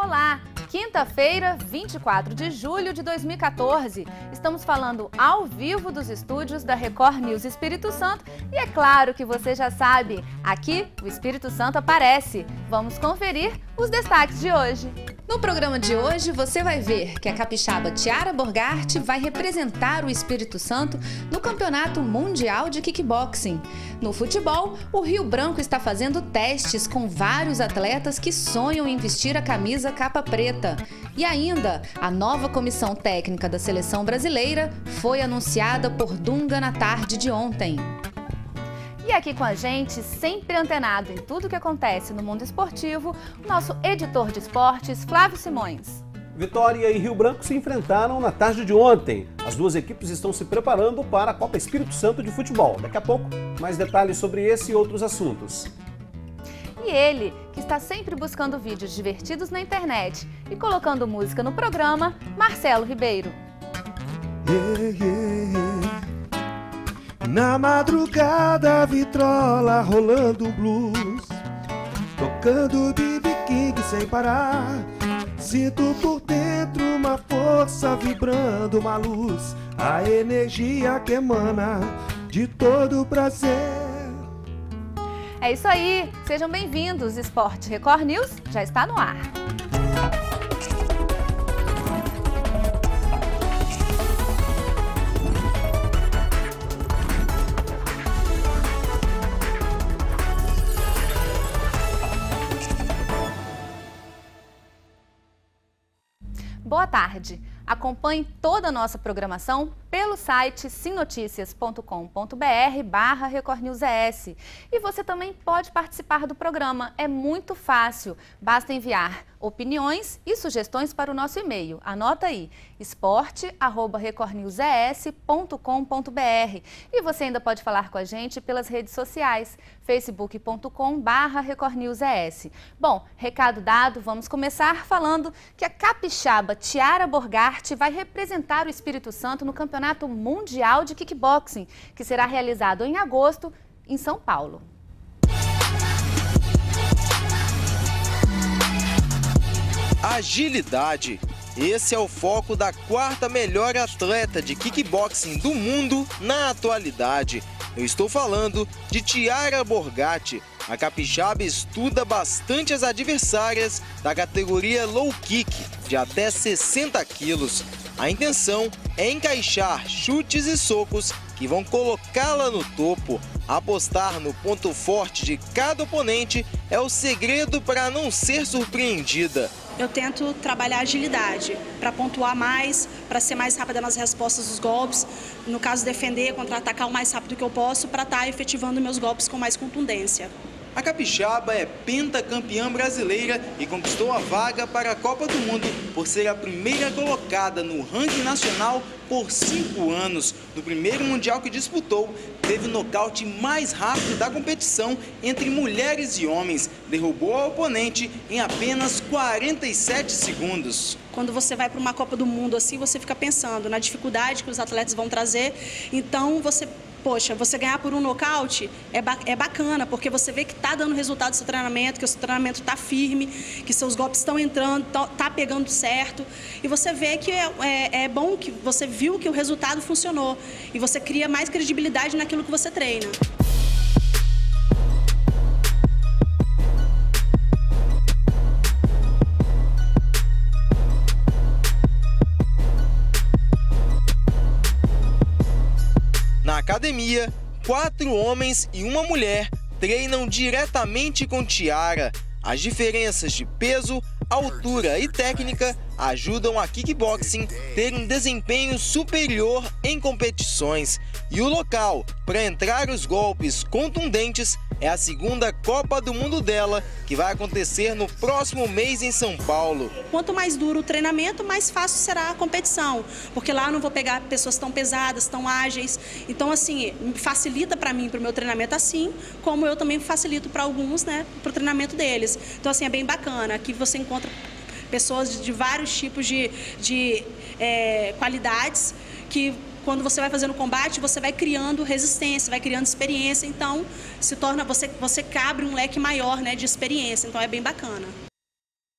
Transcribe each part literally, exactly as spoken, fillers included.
Olá! Quinta-feira, vinte e quatro de julho de dois mil e quatorze. Estamos falando ao vivo dos estúdios da Record News Espírito Santo e é claro que você já sabe, aqui o Espírito Santo aparece. Vamos conferir os destaques de hoje. No programa de hoje, você vai ver que a capixaba Tiara Borgatti vai representar o Espírito Santo no Campeonato Mundial de Kickboxing. No futebol, o Rio Branco está fazendo testes com vários atletas que sonham em vestir a camisa capa preta. E ainda, a nova comissão técnica da seleção brasileira foi anunciada por Dunga na tarde de ontem. E aqui com a gente, sempre antenado em tudo que acontece no mundo esportivo, o nosso editor de esportes, Flávio Simões. Vitória e Rio Branco se enfrentaram na tarde de ontem. As duas equipes estão se preparando para a Copa Espírito Santo de Futebol. Daqui a pouco, mais detalhes sobre esse e outros assuntos. E ele, que está sempre buscando vídeos divertidos na internet e colocando música no programa, Marcelo Ribeiro. Yeah, yeah, yeah. Na madrugada, vitrola rolando blues, tocando B B King sem parar. Sinto por dentro uma força vibrando, uma luz, a energia que emana de todo o prazer. É isso aí, sejam bem-vindos. Esporte Record News já está no ar. Boa tarde. Acompanhe toda a nossa programação pelo site simnoticias ponto com ponto br barra Record News E S. E você também pode participar do programa. É muito fácil. Basta enviar opiniões e sugestões para o nosso e-mail. Anota aí, esporte arroba record news e s ponto com ponto br. E você ainda pode falar com a gente pelas redes sociais, facebook ponto com barra Record News E S. Bom, recado dado, vamos começar falando que a capixaba Tiara Borgatti vai representar o Espírito Santo no Campeonato Mundial de Kickboxing, que será realizado em agosto em São Paulo. Agilidade. Esse é o foco da quarta melhor atleta de kickboxing do mundo na atualidade. Eu estou falando de Tiara Borgatti. A capixaba estuda bastante as adversárias da categoria low kick, de até sessenta quilos. A intenção é encaixar chutes e socos que vão colocá-la no topo. Apostar no ponto forte de cada oponente é o segredo para não ser surpreendida. Eu tento trabalhar agilidade para pontuar mais, para ser mais rápida nas respostas dos golpes. No caso, defender, contra-atacar o mais rápido que eu posso para estar efetivando meus golpes com mais contundência. A capixaba é pentacampeã brasileira e conquistou a vaga para a Copa do Mundo por ser a primeira colocada no ranking nacional por cinco anos. No primeiro mundial que disputou, teve o nocaute mais rápido da competição entre mulheres e homens. Derrubou a oponente em apenas quarenta e sete segundos. Quando você vai para uma Copa do Mundo assim, você fica pensando na dificuldade que os atletas vão trazer. Então, você... Poxa, você ganhar por um nocaute é, ba é bacana, porque você vê que está dando resultado do seu treinamento, que o seu treinamento está firme, que seus golpes estão entrando, está pegando certo. E você vê que é, é, é bom que você viu que o resultado funcionou. E você cria mais credibilidade naquilo que você treina. Na academia, quatro homens e uma mulher treinam diretamente com Tiara. As diferenças de peso, altura e técnica ajudam a kickboxing ter um desempenho superior em competições. E o local para entrar os golpes contundentes é a segunda Copa do Mundo dela, que vai acontecer no próximo mês em São Paulo. Quanto mais duro o treinamento, mais fácil será a competição, porque lá eu não vou pegar pessoas tão pesadas, tão ágeis. Então, assim, facilita para mim, para o meu treinamento assim, como eu também facilito para alguns, né, para o treinamento deles. Então, assim, é bem bacana. Aqui você encontra pessoas de, de vários tipos de, de é, qualidades que... Quando você vai fazendo combate, você vai criando resistência, vai criando experiência, então se torna, você, você abre um leque maior, né, de experiência, então é bem bacana.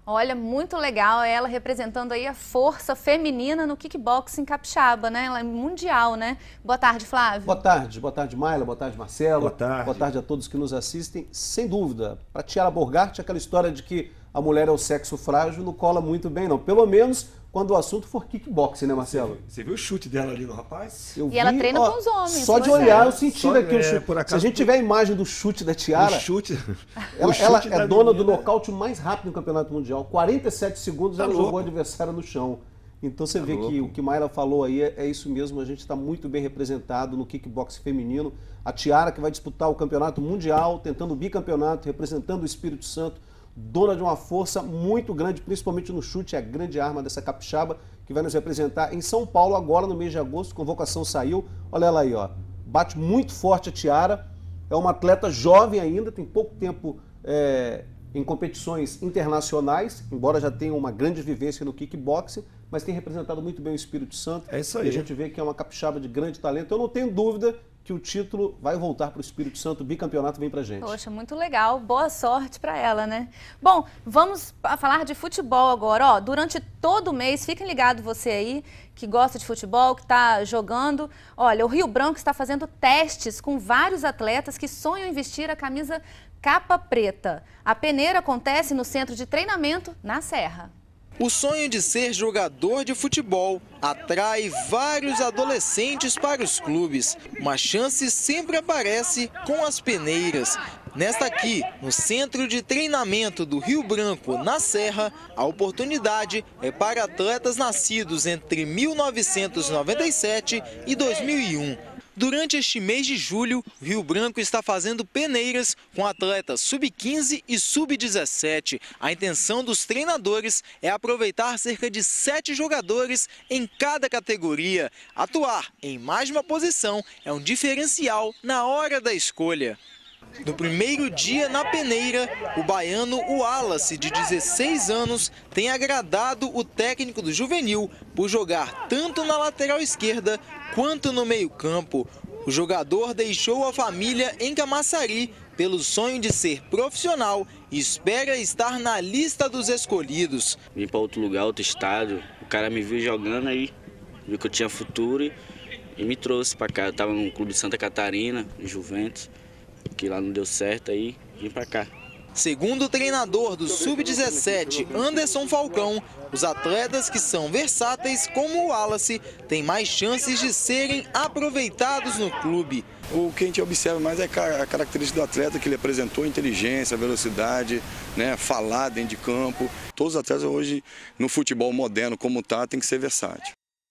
Olha, muito legal ela representando aí a força feminina no kickboxing capixaba, né? Ela é mundial, né? Boa tarde, Flávio. Boa tarde, boa tarde, Mayla, boa tarde, Marcelo. Boa tarde. Boa tarde a todos que nos assistem. Sem dúvida, para Tiara Borgatti, aquela história de que a mulher é o sexo frágil não cola muito bem, não. Pelo menos quando o assunto for kickboxing, né, Marcelo? Você viu o chute dela ali no rapaz? Eu E vi, ela treina ó, com os homens. Só de você. olhar eu senti Só- aqui o é, chute. por acaso, Se a gente tiver a imagem do chute da Tiara, O chute. ela, o chute ela da é dona do menina- nocaute mais rápido no Campeonato Mundial. quarenta e sete segundos Tá ela louco. jogou o adversário no chão. Então você Tá vê que louco. o que Mayra falou aí é, é isso mesmo. A gente está muito bem representado no kickboxing feminino. A Tiara que vai disputar o Campeonato Mundial, tentando o bicampeonato, representando o Espírito Santo. Dona de uma força muito grande, principalmente no chute, é a grande arma dessa capixaba, que vai nos representar em São Paulo agora no mês de agosto. Convocação saiu, olha ela aí, ó. Bate muito forte a Tiara, é uma atleta jovem ainda, tem pouco tempo é, em competições internacionais, embora já tenha uma grande vivência no kickboxing, mas tem representado muito bem o Espírito Santo. É isso aí. E a gente vê que é uma capixaba de grande talento. Eu não tenho dúvida que o título vai voltar para o Espírito Santo, o bicampeonato vem pra gente. Poxa, muito legal. Boa sorte para ela, né? Bom, vamos a falar de futebol agora. Ó, durante todo o mês, fiquem ligados você aí que gosta de futebol, que está jogando. Olha, o Rio Branco está fazendo testes com vários atletas que sonham em vestir a camisa capa preta. A peneira acontece no centro de treinamento na Serra. O sonho de ser jogador de futebol atrai vários adolescentes para os clubes. Uma chance sempre aparece com as peneiras. Nesta aqui, no centro de treinamento do Rio Branco, na Serra, a oportunidade é para atletas nascidos entre mil novecentos e noventa e sete e dois mil e um. Durante este mês de julho, o Rio Branco está fazendo peneiras com atletas sub quinze e sub dezessete. A intenção dos treinadores é aproveitar cerca de sete jogadores em cada categoria. Atuar em mais uma posição é um diferencial na hora da escolha. No primeiro dia na peneira, o baiano Wallace, de dezesseis anos, tem agradado o técnico do juvenil por jogar tanto na lateral esquerda quanto no meio-campo. O jogador deixou a família em Camaçari pelo sonho de ser profissional e espera estar na lista dos escolhidos. Vim para outro lugar, outro estádio, o cara me viu jogando aí, viu que eu tinha futuro e, e me trouxe para cá. Eu estava no clube de Santa Catarina, Juventus, que lá não deu certo, aí vim para cá. Segundo o treinador do sub dezessete, Anderson Falcão, os atletas que são versáteis, como o Wallace, têm mais chances de serem aproveitados no clube. O que a gente observa mais é a característica do atleta, que ele apresentou inteligência, velocidade, né, falar dentro de campo. Todos os atletas hoje, no futebol moderno como está, tem que ser versátil.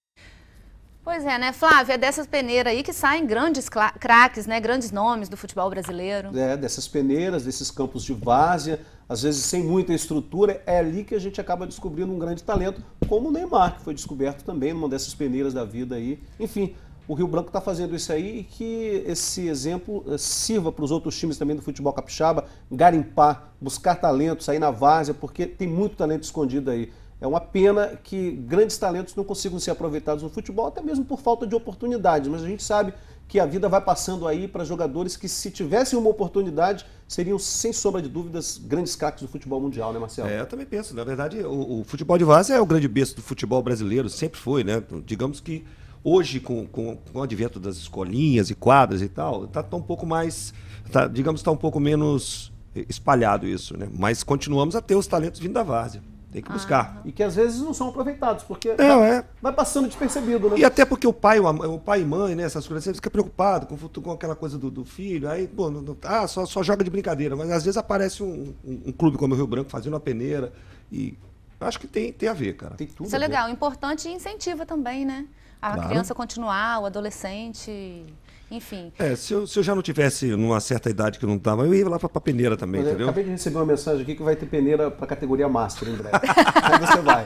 Pois é, né, Flávia? É dessas peneiras aí que saem grandes craques, né? Grandes nomes do futebol brasileiro. É, dessas peneiras, desses campos de várzea, às vezes sem muita estrutura, é ali que a gente acaba descobrindo um grande talento, como o Neymar, que foi descoberto também numa dessas peneiras da vida aí. Enfim, o Rio Branco está fazendo isso aí e que esse exemplo sirva para os outros times também do futebol capixaba, garimpar, buscar talento, sair na várzea, porque tem muito talento escondido aí. É uma pena que grandes talentos não consigam ser aproveitados no futebol, até mesmo por falta de oportunidades. Mas a gente sabe que a vida vai passando aí para jogadores que, se tivessem uma oportunidade, seriam, sem sombra de dúvidas, grandes craques do futebol mundial, né, Marcelo? É, eu também penso. Na verdade, o, o futebol de várzea é o grande berço do futebol brasileiro, sempre foi, né? Digamos que hoje, com, com, com o advento das escolinhas e quadras e tal, está tá um pouco mais, tá, digamos, está um pouco menos espalhado isso, né? Mas continuamos a ter os talentos vindo da várzea. Tem que buscar. E que às vezes não são aproveitados, porque Não, vai, é. vai passando despercebido, né? E até porque o pai, o pai e mãe, né, essas coisas, você fica preocupado com, o futuro, com aquela coisa do, do filho, aí, pô, não, não, ah, só, só joga de brincadeira, mas às vezes aparece um, um, um clube como o Rio Branco fazendo uma peneira e acho que tem, tem a ver, cara. Tem tudo Isso é a ver. legal, importante e incentiva também, né? A Claro. criança continuar, o adolescente, enfim. É, se eu, se eu já não tivesse numa certa idade que eu não estava, eu ia lá pra, pra peneira também, Mas eu entendeu? acabei de receber uma mensagem aqui que vai ter peneira para a categoria Master em breve. Aí você vai.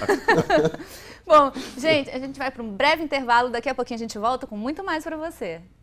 Bom, gente, a gente vai para um breve intervalo, daqui a pouquinho a gente volta com muito mais para você.